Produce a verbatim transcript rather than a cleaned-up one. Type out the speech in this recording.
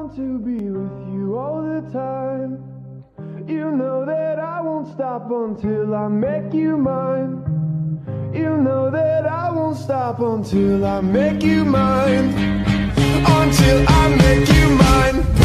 want to be with you all the time. You know that I won't stop until I make you mine. You know that I won't stop until I make you mine. Until I make you mine.